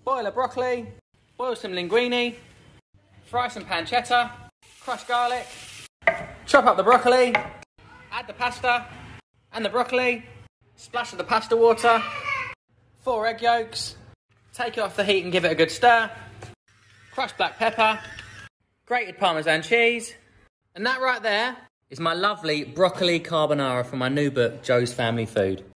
boil a broccoli, boil some linguine, fry some pancetta, crush garlic, chop up the broccoli, add the pasta and the broccoli, splash of the pasta water, 4 egg yolks, take it off the heat and give it a good stir, crushed black pepper, grated Parmesan cheese, and that right there is my lovely broccoli carbonara from my new book, Joe's Family Food.